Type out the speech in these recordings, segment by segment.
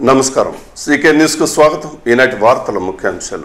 నమస్కారం CK news కు స్వాగతం. ఈనాటి వార్తల ముఖ్యాంశాలు.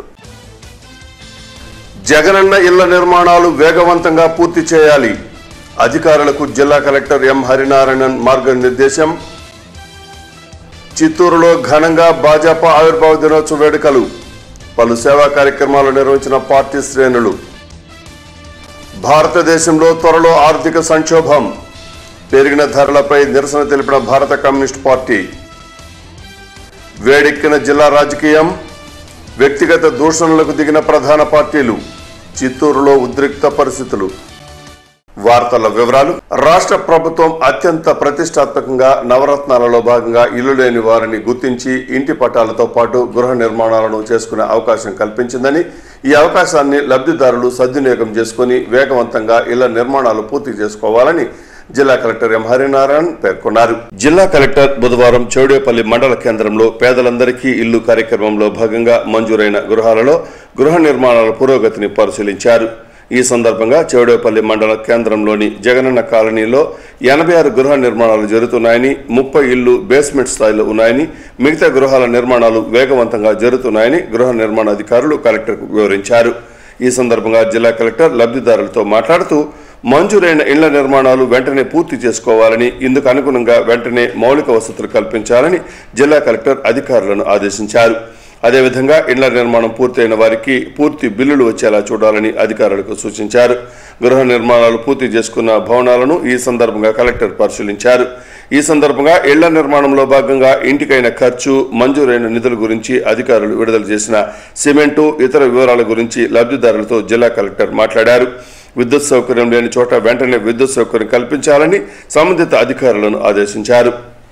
జగనన్న ఇళ్ల నిర్మాణాలు వేగవంతంగా పూర్తి చేయాలి. అధికారులకు జిల్లా కలెక్టర్ ఎం హరినారాయణన్ మార్గనిర్దేశం. చిత్తూరులో ఘనంగా భాజపా ఆవిర్భావ దినోత్సవ వేడుకలు. పలు సేవా కార్యక్రమాలు నిర్వహించిన పార్టీ శ్రేణులు. భారతదేశంలో త్వరలో ఆర్థిక సంక్షోభం. పెరిగిన ధరలపై నిరసన తెలిపిన భారత కమ్యూనిస్ట్ పార్టీ. వేడెక్కిన జిల్లా రాజకీయం. వ్యక్తిగత దూషణలకు దిగిన ప్రధాన పార్టీలు. చిత్తూరులో ఉద్రిక్త పరిస్థితులు. వార్తల వివరాలు. రాష్ట్ర ప్రభుత్వం అత్యంత ప్రతిష్టాత్మకంగా నవరత్నాలలో భాగంగా ఇల్లు లేని వారిని గుర్తించి ఇంటి పట్టాలతో పాటు గృహ నిర్మాణాలను చేసుకునే అవకాశం కల్పించిందని, ఈ అవకాశాన్ని లబ్ధిదారులు సద్వినియోగం చేసుకుని వేగవంతంగా ఇళ్ల నిర్మాణాలు పూర్తి చేసుకోవాలని జిల్లా కలెక్టర్ ఎం హరినారాయణన్ పేర్కొన్నారు. జిల్లా కలెక్టర్ బుధవారం చౌడేపల్లి మండల కేంద్రంలో పేదలందరికీ ఇల్లు కార్యక్రమంలో భాగంగా మంజూరైన గృహాలలో గృహ నిర్మాణాల పురోగతిని పరిశీలించారు. ఈ సందర్భంగా చౌడేపల్లి మండల కేంద్రంలోని జగనన్న కాలనీలో 86 గృహ నిర్మాణాలు జరుగుతున్నాయని, 30 ఇళ్లు బేస్మెంట్ స్థాయిలో ఉన్నాయని, మిగతా గృహాల నిర్మాణాలు వేగవంతంగా జరుగుతున్నాయని గృహ నిర్మాణ అధికారులు కలెక్టర్కు వివరించారు. ఈ సందర్భంగా జిల్లా కలెక్టర్ లబ్ధిదారులతో మాట్లాడుతూ మంజూరైన ఇళ్ల నిర్మాణాలు వెంటనే పూర్తి చేసుకోవాలని, ఇందుకు అనుగుణంగా వెంటనే మౌలిక వసతులు కల్పించాలని జిల్లా కలెక్టర్ అధికారులను ఆదేశించారు. అదేవిధంగా ఇళ్ల నిర్మాణం పూర్తయిన వారికి పూర్తి బిల్లులు వచ్చేలా చూడాలని అధికారులకు సూచించారు. గృహ నిర్మాణాలు పూర్తి చేసుకున్న భవనాలను ఈ సందర్భంగా కలెక్టర్ పరిశీలించారు. ఈ సందర్భంగా ఇళ్ల నిర్మాణంలో భాగంగా ఇంటికైన ఖర్చు, మంజూరైన నిధుల గురించి అధికారులు విడుదల చేసిన సిమెంటు, ఇతర వివరాల గురించి లబ్ధిదారులతో జిల్లా కలెక్టర్ మాట్లాడారు. విద్యుత్ సౌకర్యం లేని చోట వెంటనే విద్యుత్ సౌకర్యం కల్పించాలని సంబంధిత అధికారులను ఆదేశించారు.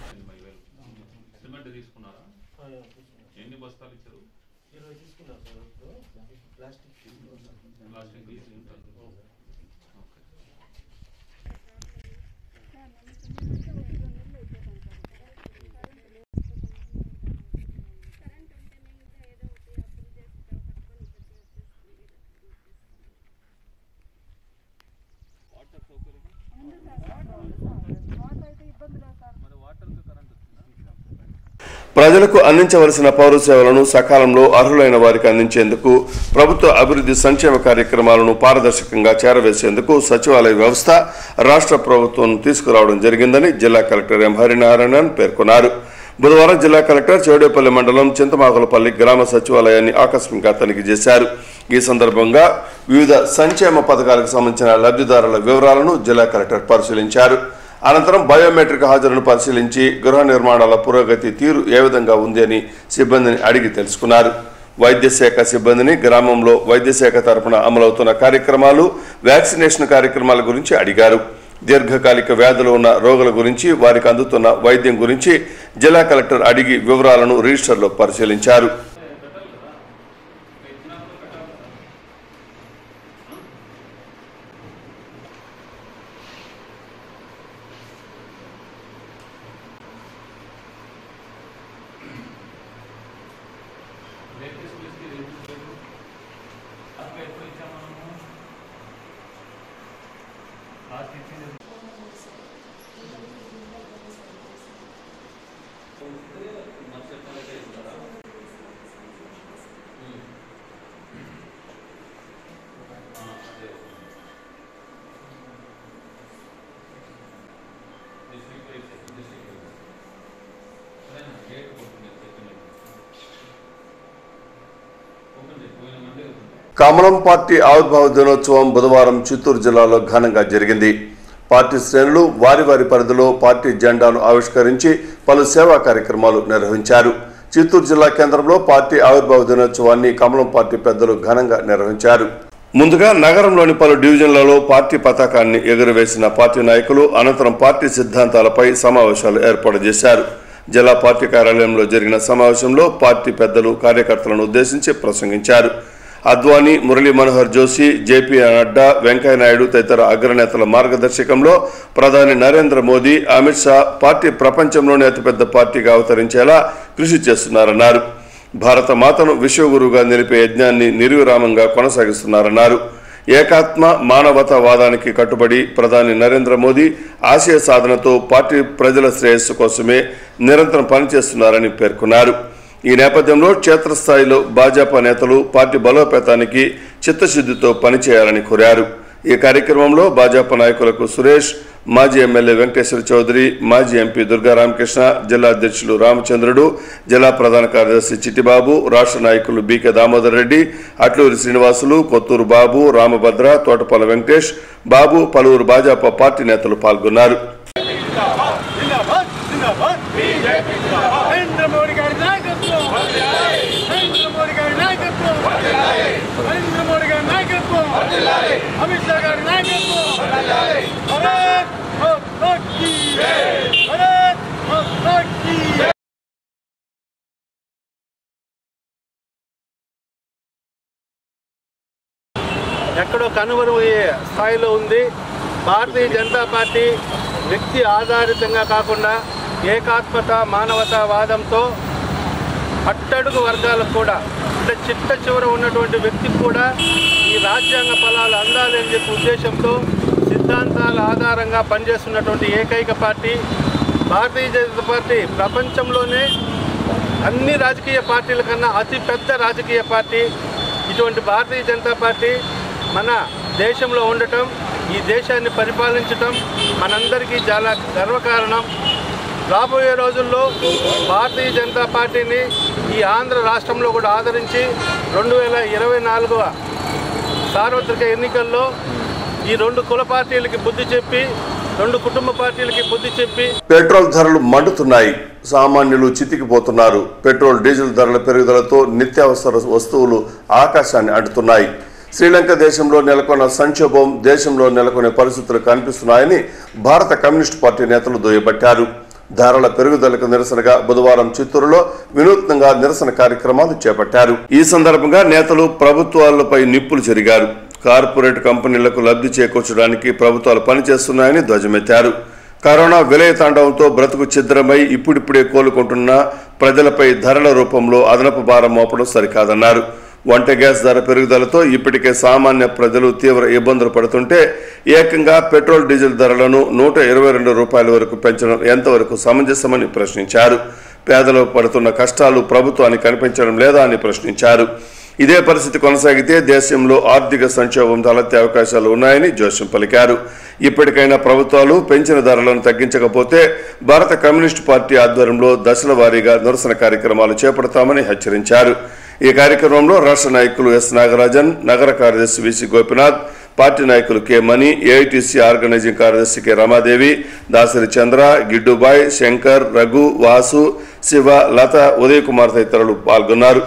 ప్రజలకు అందించవలసిన పౌర సేవలను సకాలంలో అర్హులైన వారికి అందించేందుకు, ప్రభుత్వ అభివృద్ధి సంక్షేమ కార్యక్రమాలను పారదర్శకంగా చేరవేసేందుకు సచివాలయ వ్యవస్థ రాష్ట్ర ప్రభుత్వం తీసుకురావడం జరిగిందని జిల్లా కలెక్టర్ ఎం హరినారాయణన్ పేర్కొన్నారు. బుధవారం జిల్లా కలెక్టర్ చౌడేపల్లి మండలం చింతమాకులపల్లి గ్రామ సచివాలయాన్ని ఆకస్మికంగా తనిఖీ చేశారు. ఈ సందర్భంగా వివిధ సంక్షేమ పథకాలకు సంబంధించిన లబ్ధిదారుల వివరాలను జిల్లా కలెక్టర్ పరిశీలించారు. అనంతరం బయోమెట్రిక్ హాజరును పరిశీలించి గృహ నిర్మాణాల పురోగతి తీరు ఏ విధంగా ఉంది అని సిబ్బందిని అడిగి తెలుసుకున్నారు. వైద్య శాఖ సిబ్బందిని గ్రామంలో వైద్య శాఖ తరఫున అమలవుతున్న కార్యక్రమాలు, వ్యాక్సినేషన్ కార్యక్రమాల గురించి అడిగారు. దీర్ఘకాలిక వ్యాధులు ఉన్న రోగుల గురించి, వారికి అందుతున్న వైద్యం గురించి జిల్లా కలెక్టర్ అడిగి వివరాలను రిజిస్టర్లో పరిశీలించారు. కమలం పార్టీ ఆవిర్భావ దినోత్సవం బుధవారం చిత్తూరు జిల్లాలో ఘనంగా జరిగింది. పార్టీ శ్రేణులు వారి వారి పరిధిలో పార్టీ జెండాను ఆవిష్కరించి పలు సేవా కార్యక్రమాలు నిర్వహించారు. చిత్తూరు జిల్లా కేంద్రంలో పార్టీ ఆవిర్భావ దినోత్సవాన్ని కమలం పార్టీ పెద్దలు ఘనంగా నిర్వహించారు. ముందుగా నగరంలోని పలు డివిజన్లలో పార్టీ పతాకాన్ని ఎగురవేసిన పార్టీ నాయకులు అనంతరం పార్టీ సిద్ధాంతాలపై సమావేశాలు ఏర్పాటు చేశారు. జిల్లా పార్టీ కార్యాలయంలో జరిగిన సమావేశంలో పార్టీ పెద్దలు కార్యకర్తలను ఉద్దేశించి ప్రసంగించారు. అద్వానీ, మురళీ మనోహర్ జోషి, జేపీ నడ్డా, వెంకయ్యనాయుడు తదితర అగ్రనేతల మార్గదర్శకంలో ప్రధాని నరేంద్ర మోదీ, అమిత్ షా పార్టీ ప్రపంచంలోనే అతిపెద్ద పార్టీగా అవతరించేలా కృషి చేస్తున్నారన్నారు. భారత మాతను విశ్వగురువుగా నిలిపే యజ్ఞాన్ని నిర్విరామంగా కొనసాగిస్తున్నారన్నారు. ఏకాత్మ మానవతావాదానికి కట్టుబడి ప్రధాని నరేంద్ర మోదీ ఆశయ సాధనతో పార్టీ ప్రజల శ్రేయస్సు కోసమే నిరంతరం పనిచేస్తున్నారని పేర్కొన్నారు. ఈ నేపథ్యంలో క్షేత్రస్థాయిలో భాజపా నేతలు పార్టీ బలోపేతానికి చిత్తశుద్ధితో పనిచేయాలని కోరారు. ఈ కార్యక్రమంలో భాజపా నాయకులకు సురేష్, మాజీ ఎమ్మెల్యే వెంకటేశ్వర చౌదరి, మాజీ ఎంపీ దుర్గా రామకృష్ణ, జిల్లా అధ్యక్షులు రామచంద్రుడు, జిల్లా ప్రధాన కార్యదర్శి చిట్టిబాబు, రాష్ట్ర నాయకులు బీకే దామోదర్ రెడ్డి, అట్లూరి శ్రీనివాసులు, కొత్తూరు బాబు, రామభద్ర, తోటపల్ల వెంకటేష్ బాబు, పలువురు భాజపా పార్టీ నేతలు పాల్గొన్నారు. ఎక్కడో కనుమరుగయ్యే స్థాయిలో ఉంది. భారతీయ జనతా పార్టీ వ్యక్తి ఆధారితంగా కాకుండా ఏకాత్మత మానవతావాదంతో అట్టడుగు వర్గాలకు కూడా, అంటే చిట్ట చివర ఉన్నటువంటి వ్యక్తికి కూడా ఈ రాజ్యాంగ ఫలాలు అందాలి అని చెప్పే ఉద్దేశంతో సిద్ధాంతాల ఆధారంగా పనిచేస్తున్నటువంటి ఏకైక పార్టీ భారతీయ జనతా పార్టీ. ప్రపంచంలోనే అన్ని రాజకీయ పార్టీల కన్నా అతిపెద్ద రాజకీయ పార్టీ. ఇటువంటి భారతీయ జనతా పార్టీ మన దేశంలో ఉండటం, ఈ దేశాన్ని పరిపాలించటం మనందరికీ చాలా గర్వకారణం. రాబోయే రోజుల్లో భారతీయ జనతా పార్టీని ఈ ఆంధ్ర రాష్ట్రంలో కూడా ఆదరించి 2024 సార్వత్రిక ఎన్నికల్లో ఈ 2 కుల పార్టీలకి బుద్ధి చెప్పి, 2 కుటుంబ పార్టీలకి బుద్ధి చెప్పి. పెట్రోల్ ధరలు మండుతున్నాయి. సామాన్యులు చితికిపోతున్నారు. పెట్రోల్ డీజిల్ ధరల పెరుగుదలతో నిత్యావసర వస్తువులు ఆకాశాన్ని అంటుతున్నాయి. శ్రీలంక దేశంలో నెలకొన్న సంక్షోభం, దేశంలో నెలకొనే పరిస్థితులు కనిపిస్తున్నాయని భారత కమ్యూనిస్టు పార్టీ నేతలు దుయ్యబట్టారు. ధరల పెరుగుదలకు నిరసనగా బుధవారం చిత్తూరులో వినూత్నంగా నిరసన కార్యక్రమాలు చేపట్టారు. ఈ సందర్భంగా నేతలు ప్రభుత్వాలపై నిప్పులు చెరిగారు. కార్పొరేట్ కంపెనీలకు లబ్ధి చేకూర్చడానికి ప్రభుత్వాలు పనిచేస్తున్నాయని ధ్వజమెత్తారు. కరోనా విలయ తాండవంతో బ్రతుకు ఛిద్రమై ఇప్పుడిప్పుడే కోలుకుంటున్న ప్రజలపై ధరల రూపంలో అదనపు భారం మోపడం సరికాదన్నారు. వంట గ్యాస్ ధర పెరుగుదలతో ఇప్పటికే సామాన్య ప్రజలు తీవ్ర ఇబ్బందులు పడుతుంటే ఏకంగా పెట్రోల్ డీజిల్ ధరలను 122 రూపాయల వరకు పెంచడం ఎంతవరకు సమంజసమని ప్రశ్నించారు. పేదలు పడుతున్న కష్టాలు ప్రభుత్వానికి కనిపించడం లేదా అని ప్రశ్నించారు. ఇదే పరిస్థితి కొనసాగితే దేశంలో ఆర్థిక సంక్షోభం తలెత్తే అవకాశాలు ఉన్నాయని జోస్యం పలికారు. ఇప్పటికైనా ప్రభుత్వాలు పెంచిన ధరలను తగ్గించకపోతే భారత కమ్యూనిస్టు పార్టీ ఆధ్వర్యంలో దశల వారీగా నిరసన కార్యక్రమాలు చేపడతామని హెచ్చరించారు. ఈ కార్యక్రమంలో రాష్ట్ర నాయకులు ఎస్ నాగరాజన్, నగర కార్యదర్శి విసి గోపినాథ్, పార్టీ నాయకులు కె మణి, ఏఐటీసీ ఆర్గనైజింగ్ కార్యదర్శి కె రమాదేవి, దాసరి చంద్ర, గిడ్డుబాయ్, శంకర్, రఘు, వాసు, శివ, లత, ఉదయ్ కుమార్ తదితరులు పాల్గొన్నారు.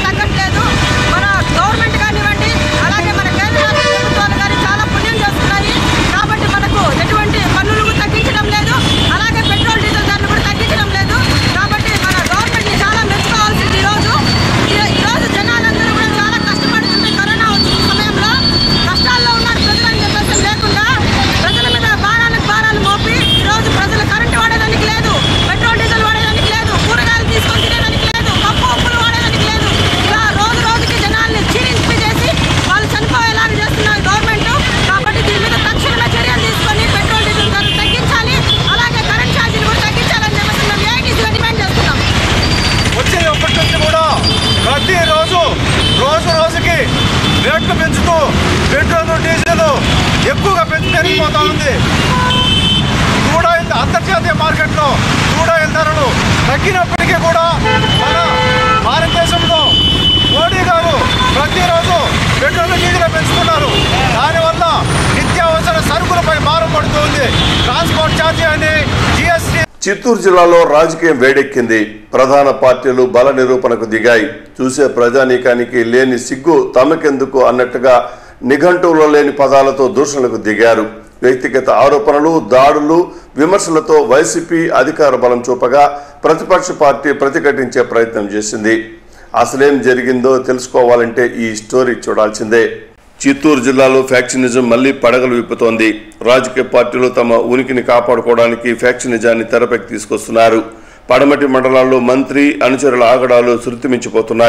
రేట్లు పెంచుతూ పెట్రోల్ డీజిల్ ఎక్కువగా పెరిగిపోతా ఉంది. కూడా అంతర్జాతీయ మార్కెట్లో కూడా ధరలు తగ్గినప్పటికీ కూడా మన భారతదేశంలో మోడీ గారు ప్రతిరోజు పెట్రోల్ డీజిల్ పెంచుతున్నారు. దానివల్ల నిత్యావసర సరుకులపై భారం పడుతుంది. ట్రాన్స్పోర్ట్ ఛార్జీ అని జిఎస్టీ. చిత్తూరు జిల్లాలో రాజకీయం వేడెక్కింది. ప్రధాన పార్టీలు బల నిరూపణకు దిగాయి. చూసే ప్రజానీకానికి లేని సిగ్గు తమకెందుకు అన్నట్టుగా నిఘంటువులో లేని పదాలతో దూషణలకు దిగారు. వ్యక్తిగత ఆరోపణలు, దాడులు, విమర్శలతో వైసీపీ అధికార బలం చూపగా ప్రతిపక్ష పార్టీ ప్రతిఘటించే ప్రయత్నం చేసింది. అసలేం జరిగిందో తెలుసుకోవాలంటే ఈ స్టోరీ చూడాల్సిందే. చిత్తూరు జిల్లాలో ఫ్యాక్షనిజం మళ్లీ పడగలు విప్పుతోంది. రాజకీయ పార్టీలు తమ ఉనికిని కాపాడుకోవడానికి ఫ్యాక్షనిజాన్ని తెరపైకి తీసుకొస్తున్నారు. పడమటి మండలాల్లో మంత్రి అనుచరుల ఆగడాలు శృతిమించిపోతున్నాయి.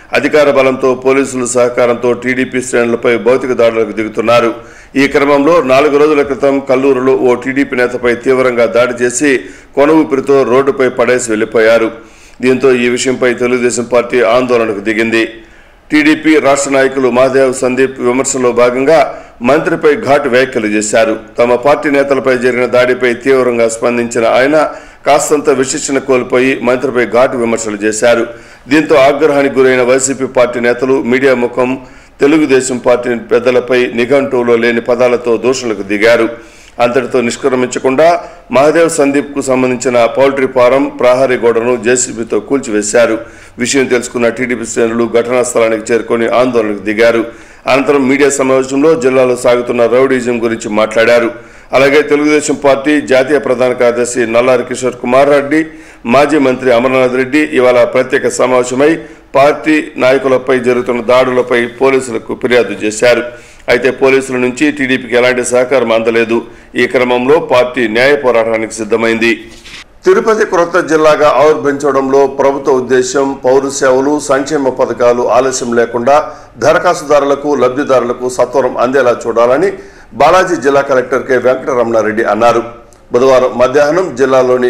అధికార బలంతో పోలీసుల సహకారంతో టీడీపీ శ్రేణులపై భౌతిక దాడులకు దిగుతున్నారు. ఈ క్రమంలో 4 రోజుల క్రితం కల్లూరులో ఓ టీడీపీ నేతపై తీవ్రంగా దాడి చేసి కొన ఊపిరితో రోడ్డుపై పడేసి వెళ్లిపోయారు. దీంతో ఈ విషయంపై తెలుగుదేశం పార్టీ ఆందోళనకు దిగింది. టీడీపీ రాష్ట్ర నాయకులు మహదేవ్ సందీప్ విమర్శలో భాగంగా మంత్రిపై ఘాటు వ్యాఖ్యలు చేశారు. తమ పార్టీ నేతలపై జరిగిన దాడిపై తీవ్రంగా స్పందించిన ఆయన కాస్తంత విశిక్షణ కోల్పోయి మంత్రిపై ఘాటు విమర్శలు చేశారు. దీంతో ఆగ్రహానికి గురైన వైసీపీ పార్టీ నేతలు మీడియా ముఖం తెలుగుదేశం పార్టీ పెద్దలపై నిఘంటువులో లేని పదాలతో దూషణలకు దిగారు. అంతటితో నిష్క్రమించకుండా మహదేవ్ సందీప్ కు సంబంధించిన పౌల్ట్రీ ఫారం ప్రహరీ గోడను జేసీబీతో కూల్చివేశారు. విషయం తెలుసుకున్న టీడీపీ శ్రేణులు ఘటనా స్థలానికి చేరుకొని ఆందోళనకు దిగారు. అనంతరం మీడియా సమావేశంలో జిల్లాలో సాగుతున్న రౌడీజం గురించి మాట్లాడారు. అలాగే తెలుగుదేశం పార్టీ జాతీయ ప్రధాన కార్యదర్శి నల్లారి కిషోర్ కుమార్ రెడ్డి, మాజీ మంత్రి అమర్నాథ్ రెడ్డి ఇవాళ ప్రత్యేక సమావేశమై పార్టీ నాయకులపై జరుగుతున్న దాడులపై పోలీసులకు ఫిర్యాదు చేశారు. అయితే పోలీసుల నుంచి టీడీపీకి ఎలాంటి సహకారం అందలేదు. ఈ క్రమంలో పార్టీ న్యాయ పోరాటానికి సిద్ధమైంది. తిరుపతి క్రొత్త జిల్లాగా ఆవిర్భవించడంలో ప్రభుత్వ ఉద్దేశం పౌర సేవలు, సంక్షేమ పథకాలు ఆలస్యం లేకుండా దరఖాస్తుదారులకు, లబ్ధిదారులకు సత్వరం అందేలా చూడాలని బాలాజీ జిల్లా కలెక్టర్ కె వెంకటరమణారెడ్డి అన్నారు. బుధవారం మధ్యాహ్నం జిల్లాలోని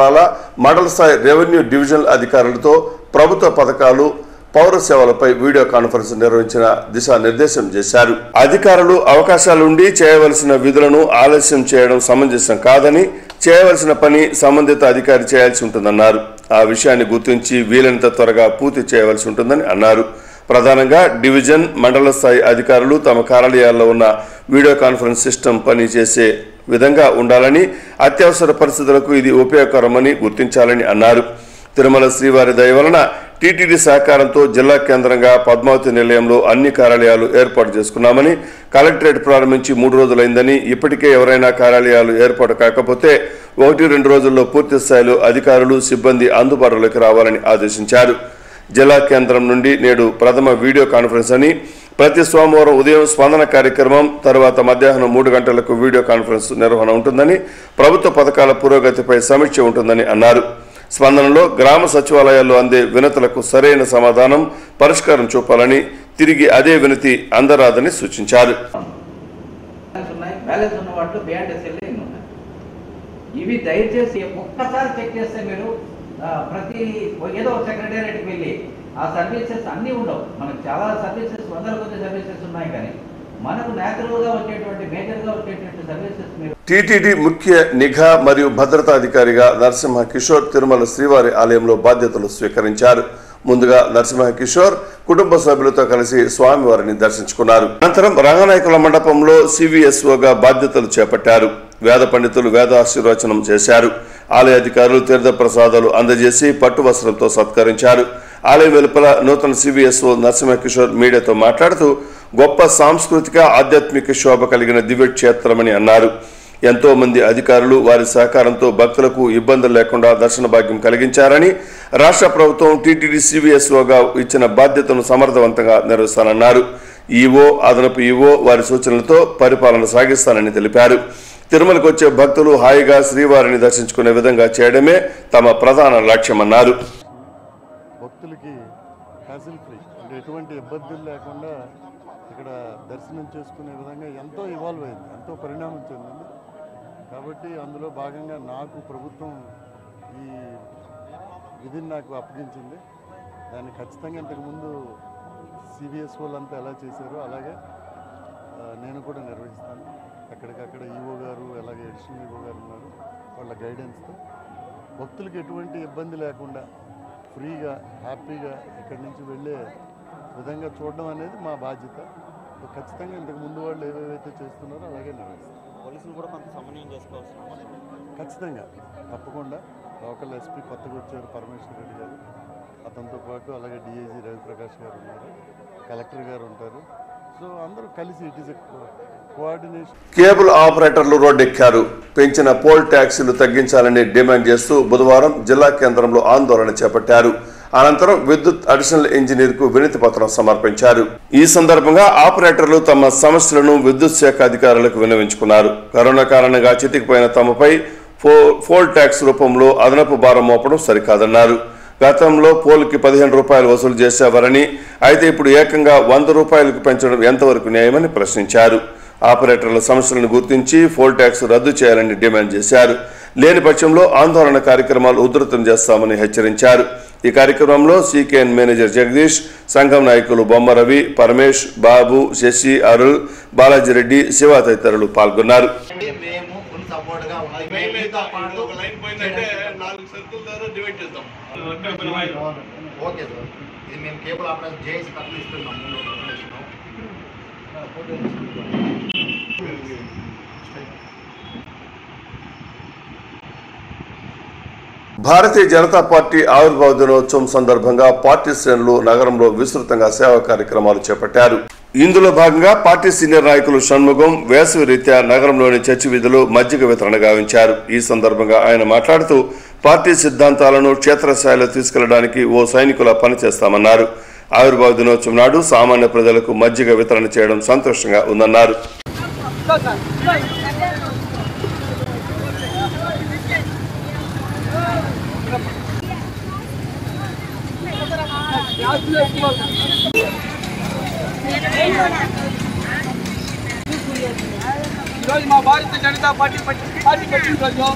మండల స్థాయి రెవెన్యూ డివిజనల్ అధికారులతో ప్రభుత్వ పథకాలు, పౌర సేవలపై వీడియో కాన్ఫరెన్స్ నిర్వహించిన దిశానిర్దేశం చేశారు. అధికారులు అవకాశాలుండి చేయవలసిన విధులను ఆలస్యం చేయడం సమంజసం కాదని, చేయవలసిన పని సంబంధిత అధికారి చేయాల్సి ఉంటుందన్నారు. ఆ విషయాన్ని గుర్తించి వీలైనంత త్వరగా పూర్తి చేయవలసి ఉంటుందని అన్నారు. ప్రధానంగా డివిజన్, మండల స్థాయి అధికారులు తమ కార్యాలయాల్లో ఉన్న వీడియో కాన్ఫరెన్స్ సిస్టమ్ పని చేసే విధంగా ఉండాలని, అత్యవసర పరిస్థితులకు ఇది ఉపయోగకరమని గుర్తించాలని అన్నారు. తిరుమల శ్రీవారి దయ వలన టీటీడీ సహకారంతో జిల్లా కేంద్రంగా పద్మావతి నిలయంలో అన్ని కార్యాలయాలు ఏర్పాటు చేసుకున్నామని, కలెక్టరేట్ ప్రారంభించి 3 రోజులైందని, ఇప్పటికే ఎవరైనా కార్యాలయాలు ఏర్పాటు కాకపోతే 1-2 రోజుల్లో పూర్తి స్థాయిలో అధికారులు, సిబ్బంది అందుబాటులోకి రావాలని ఆదేశించారు. జిల్లా కేంద్రం నుండి నేడు ప్రథమ వీడియో కాన్ఫరెన్స్ అని, ప్రతి సోమవారం ఉదయం స్పందన కార్యక్రమం, తర్వాత మధ్యాహ్నం 3 గంటలకు వీడియో కాన్ఫరెన్స్ నిర్వహణ ఉంటుందని, ప్రభుత్వ పథకాల పురోగతిపై సమీక్ష ఉంటుందని అన్నారు. స్పందనలో గ్రామ సచివాలయాల్లో అందే వినతులకు సరైన సమాధానం, పరిష్కారం చూపాలని, తిరిగి అదే వినతి అందరాదని సూచించారు. ఇవి దయచేసి ఒక్కసారి చెక్ చేస్తే మీరు ప్రతి ఏదో సెక్రటేరియట్కి వెళ్ళి ఆ సర్వీసెస్ అన్నీ ఉండవు. మనకు చాలా సర్వీసెస్, వందల కొద్ది సర్వీసెస్ ఉన్నాయి, కానీ మనకు నేచురల్గా వచ్చేటువంటి, మేజర్గా వచ్చేటువంటి సర్వీసెస్ మీరు. టీటీడీ ముఖ్య నిఘా మరియు భద్రతా అధికారిగా నరసింహ కిషోర్ తిరుమల శ్రీవారి ఆలయంలో బాధ్యతలు స్వీకరించారు. ముందుగా నరసింహ కిషోర్ కుటుంబ సభ్యులతో కలిసి స్వామివారిని దర్శించుకున్నారు. అనంతరం రంగనాయకుల మండపంలో సివిఎస్ఓగా బాధ్యతలు చేపట్టారు. వేద పండితులు వేదాశీర్వచనం చేశారు. ఆలయ అధికారులు తీర్థ ప్రసాదాలు అందజేసి పట్టు వస్త్రంతో సత్కరించారు. ఆలయం వెలుపల నూతన సివిఎస్ఓ నరసింహ కిషోర్ మీడియాతో మాట్లాడుతూ గొప్ప సాంస్కృతిక, ఆధ్యాత్మిక శోభ కలిగిన దివ్యక్షేత్రమని అన్నారు. ఎంతో మంది అధికారులు వారి సహకారంతో భక్తులకు ఇబ్బందులు లేకుండా దర్శన భాగ్యం కలిగించారని, రాష్ట్ర ప్రభుత్వం టీటీడీ సివిఎస్ఓగా ఇచ్చిన బాధ్యతను సమర్థవంతంగా నిర్వహిస్తానన్నారు. ఈవో, అదనపు ఈవో వారి సూచనలతో పరిపాలన సాగిస్తానని తెలిపారు. తిరుమలకు వచ్చే భక్తులు హాయిగా శ్రీవారిని దర్శించుకునే విధంగా చేయడమే తమ ప్రధాన లక్ష్యమన్నారు. భక్తులకి హ్యాసిల్ ఫ్రీ, అంటే ఎటువంటి ఇబ్బందులు లేకుండా ఇక్కడ దర్శనం చేసుకునే విధంగా ఎంతో ఇవాల్వ్ అయింది, ఎంతో పరిణామం చెందింది. కాబట్టి అందులో భాగంగా నాకు ప్రభుత్వం ఈ విధిని నాకు అప్పగించింది. దాన్ని ఖచ్చితంగా ఇంతకుముందు సిబిఎస్ వాళ్ళంతా ఎలా చేశారో అలాగే నేను కూడా నిర్వహిస్తాను. అక్కడికక్కడ ఈవో గారు, అలాగే ఎడిషనల్ ఈవో గారు ఉన్నారు, వాళ్ళ గైడెన్స్తో భక్తులకు ఎటువంటి ఇబ్బంది లేకుండా ఫ్రీగా, హ్యాపీగా ఇక్కడి నుంచి వెళ్ళే విధంగా చూడడం అనేది మా బాధ్యత. ఖచ్చితంగా ఇంతకు ముందు వాళ్ళు ఏవేవైతే చేస్తున్నారో అలాగే నిర్వహిస్తారు. పోలీసులు కూడా కొంత సమన్వయం చేసుకోవాల్సిన ఖచ్చితంగా, తప్పకుండా. లోకల్ ఎస్పీ కొత్తగా వచ్చారు పరమేశ్వర్ రెడ్డి గారు, అతనితో పాటు అలాగే డిఐజీ రవిప్రకాష్ గారు ఉన్నారు, కలెక్టర్ గారు ఉంటారు. సో అందరూ కలిసి ఇట్ ఈస్ కోఆర్డినేషన్. కేబుల్ ఆపరేటర్లు రోడ్డెక్కారు. పెంచిన పోల్ ట్యాక్సీలు తగ్గించాలని డిమాండ్ చేస్తూ బుధవారం జిల్లా కేంద్రంలో ఆందోళన చేపట్టారు. అనంతరం విద్యుత్ అడిషనల్ ఇంజనీర్ కు వినతి పత్రం సమర్పించారు. ఈ సందర్భంగా ఆపరేటర్లు తమ సమస్యలను విద్యుత్ శాఖ అధికారులకు విన్నవించుకున్నారు. కరోనా కారణంగా చితికిపోయిన తమపై పోల్ ట్యాక్స్ రూపంలో అదనపు భారం మోపడం సరికాదన్నారు. గతంలో పోల్కి 15 రూపాయలు వసూలు చేసేవారని, అయితే ఇప్పుడు ఏకంగా 100 రూపాయలకు పెంచడం ఎంతవరకు న్యాయమని ప్రశ్నించారు. ఆపరేటర్ల సమస్యలను గుర్తించి పోల్ ట్యాక్స్ రద్దు చేయాలని డిమాండ్ చేశారు. లేని పక్షంలో ఆందోళన కార్యక్రమాలు ఉధృతం చేస్తామని హెచ్చరించారు. ఈ కార్యక్రమంలో సీకేఎన్ మేనేజర్ జగదీష్, సంఘం నాయకులు బొమ్మరవి, పరమేష్, బాబు, శశి, అరుల్, బాలాజీరెడ్డి, శివ తదితరులు పాల్గొన్నారు. భారతీయ జనతా పార్టీ ఆవిర్భావ దినోత్సవం సందర్భంగా పార్టీ శ్రేణులు నగరంలో విస్తృతంగా సేవా కార్యక్రమాలు చేపట్టారు. ఇందులో భాగంగా పార్టీ సీనియర్ నాయకులు షణ్ముగం వేసవి రీత్యా నగరంలోని చర్చి వీధిలో మజ్జిగ వితరణ గావించారు. ఈ సందర్భంగా ఆయన మాట్లాడుతూ పార్టీ సిద్ధాంతాలను క్షేత్రస్థాయిలో తీసుకెళ్లడానికి ఓ సైనికులా పనిచేస్తామన్నారు. ఆవిర్భావ దినోత్సవం నాడు సామాన్య ప్రజలకు మజ్జిగ వితరణ చేయడం సంతోషంగా ఉందన్నారు. ఈరోజు మా భారతీయ జనతా పార్టీ పెట్టిన రోజు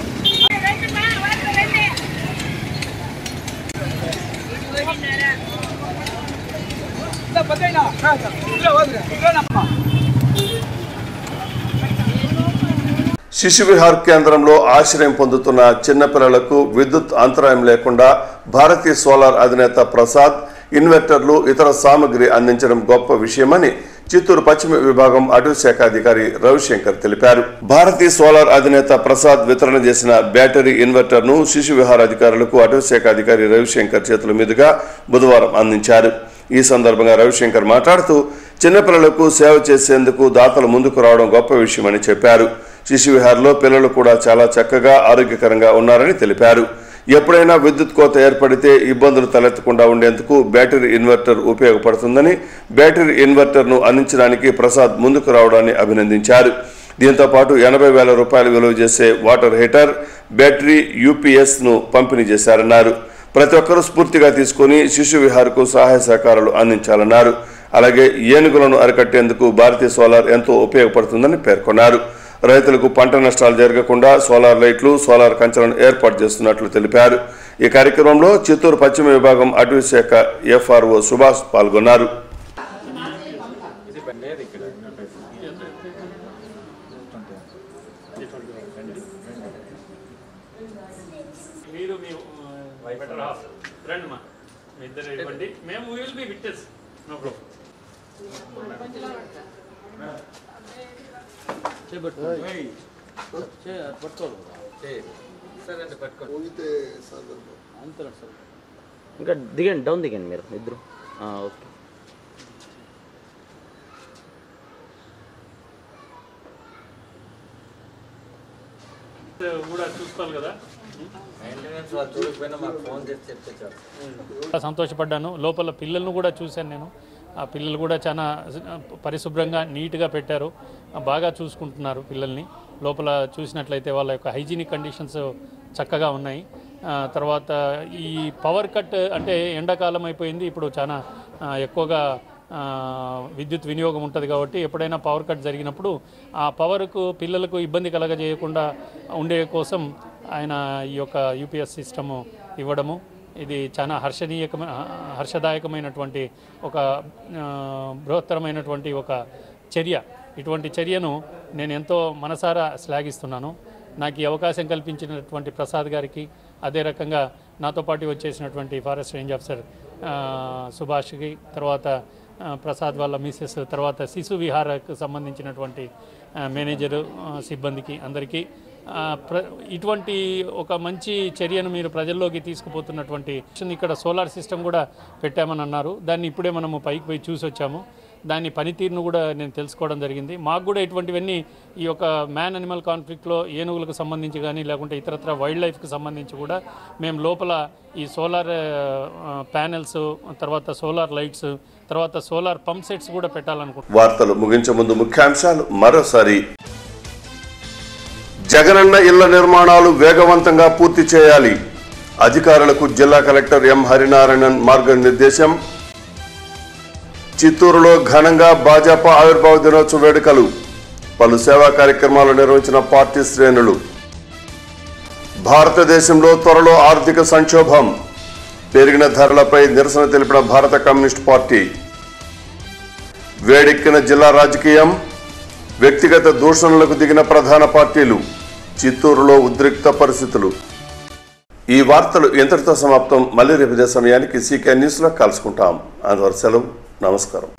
శిశు విహార్ కేంద్రంలో ఆశ్రయం పొందుతున్న చిన్నపిల్లలకు విద్యుత్ అంతరాయం లేకుండా భారతీయ సోలార్ అధినేత ప్రసాద్ ఇన్వర్టర్లు, ఇతర సామగ్రి అందించడం గొప్ప విషయమని చిత్తూరు పశ్చిమ విభాగం అటవీ శాఖ అధికారి రవిశంకర్ తెలిపారు. భారతీయ సోలార్ అధినేత ప్రసాద్ వితరణ చేసిన బ్యాటరీ ఇన్వర్టర్ను శిశు విహార్ అధికారులకు అటవీ శాఖ అధికారి రవిశంకర్ చేతుల మీదుగా బుధవారం అందించారు. ఈ సందర్భంగా రవిశంకర్ మాట్లాడుతూ చిన్నపిల్లలకు సేవ చేసేందుకు దాతలు ముందుకు రావడం గొప్ప విషయమని చెప్పారు. శిశు విహార్లో పిల్లలు కూడా చాలా చక్కగా ఆరోగ్యకరంగా ఉన్నారని తెలిపారు. ఎప్పుడైనా విద్యుత్ కోత ఏర్పడితే ఇబ్బందులు తలెత్తకుండా ఉండేందుకు బ్యాటరీ ఇన్వర్టర్ ఉపయోగపడుతుందని, బ్యాటరీ ఇన్వర్టర్ను అందించడానికి ప్రసాద్ ముందుకు రావడాన్ని అభినందించారు. దీంతో పాటు 80,000 రూపాయలు విలువ చేసే వాటర్ హీటర్, బ్యాటరీ యూపీఎస్ను పంపిణీ చేశారన్నారు. ప్రతి ఒక్కరూ స్ఫూర్తిగా తీసుకుని శిశు విహార్కు సహాయ సహకారాలు అందించాలన్నారు. అలాగే ఏనుగులను అరికట్టేందుకు భారతీయ సోలార్ ఎంతో ఉపయోగపడుతుందని పేర్కొన్నారు. రైతులకు పంట నష్టాలు జరగకుండా సోలార్ లైట్లు, సోలార్ కంచెలను ఏర్పాటు చేస్తున్నట్లు తెలిపారు. ఈ కార్యక్రమంలో చిత్తూరు పశ్చిమ విభాగం అటవీ శాఖ ఎఫ్ఆర్ఓ సుభాష్ పాల్గొన్నారు. ఇంకా దిగండి, డౌన్ దిగండి మీరు ఇద్దరు. ఓకే, కూడా చూసుకోవాలి కదా. సంతోషపడ్డాను. లోపల పిల్లలను కూడా చూశాను నేను. ఆ పిల్లలు కూడా చాలా పరిశుభ్రంగా నీట్గా పెట్టారు, బాగా చూసుకుంటున్నారు పిల్లల్ని. లోపల చూసినట్లయితే వాళ్ళ యొక్క హైజీనిక్ కండిషన్స్ చక్కగా ఉన్నాయి. తర్వాత ఈ పవర్ కట్ అంటే ఎండాకాలం అయిపోయింది, ఇప్పుడు చాలా ఎక్కువగా విద్యుత్ వినియోగం ఉంటుంది కాబట్టి ఎప్పుడైనా పవర్ కట్ జరిగినప్పుడు ఆ పవర్కు పిల్లలకు ఇబ్బంది కలగజేయకుండా ఉండే కోసం ఆయన ఈ యొక్క యూపీఎస్ సిస్టము ఇవ్వడము ఇది చాలా హర్షదాయకమైనటువంటి ఒక బృహత్తరమైనటువంటి ఒక చర్య. ఇటువంటి చర్యను నేను ఎంతో మనసారా శ్లాఘిస్తున్నాను. నాకు ఈ అవకాశం కల్పించినటువంటి ప్రసాద్ గారికి, అదే రకంగా నాతో పాటు వచ్చేసినటువంటి ఫారెస్ట్ రేంజ్ ఆఫీసర్ సుభాష్కి, తర్వాత ప్రసాద్ వాళ్ళ మిసెస్, తర్వాత శిశు విహారకు సంబంధించినటువంటి మేనేజరు సిబ్బందికి అందరికీ ఇటువంటి ఒక మంచి చర్యను మీరు ప్రజల్లోకి తీసుకుపోతున్నటువంటి ఇక్కడ సోలార్ సిస్టమ్ కూడా పెట్టామని అన్నారు. దాన్ని ఇప్పుడే మనము పైకి పోయి చూసి వచ్చాము. దాని పనితీరును కూడా నేను తెలుసుకోవడం జరిగింది. మాకు కూడా ఇటువంటివన్నీ ఈ యొక్క మ్యాన్ అనిమల్ కాన్ఫ్లిక్ట్లో ఏనుగులకు సంబంధించి కానీ లేకుంటే ఇతరత్ర వైల్డ్ లైఫ్కి సంబంధించి కూడా మేము లోపల ఈ సోలార్ ప్యానెల్స్, తర్వాత సోలార్ లైట్స్, తర్వాత సోలార్ పంప్ సెట్స్ కూడా పెట్టాలనుకుంటున్నాం. వార్తలు ముగించే ముందు ముఖ్యాంశాలు మరోసారి. జగనన్న ఇళ్ల నిర్మాణాలు వేగవంతంగా పూర్తి చేయాలి. అధికారులకు జిల్లా కలెక్టర్ ఎం హరినారాయణన్ మార్గనిర్దేశం. చిత్తూరులో ఘనంగా భాజపా ఆవిర్భావ దినోత్సవ వేడుకలు. పలు సేవా కార్యక్రమాలు నిర్వహించిన పార్టీ శ్రేణులు. భారతదేశంలో త్వరలో ఆర్థిక సంక్షోభం. పెరిగిన ధరలపై నిరసన తెలిపిన భారత కమ్యూనిస్ట్ పార్టీ. వేడెక్కిన జిల్లా రాజకీయం. వ్యక్తిగత దూషణలకు దిగిన ప్రధాన పార్టీలు. చిత్తూరులో ఉద్రిక్త పరిస్థితులు. ఈ వార్తలు ఇంతటితో సమాప్తం. మళ్ళీ రేపు ఇదే సమయానికి CK న్యూస్లో కలుసుకుంటాం. అందువరకు సెలవు. నమస్కారం.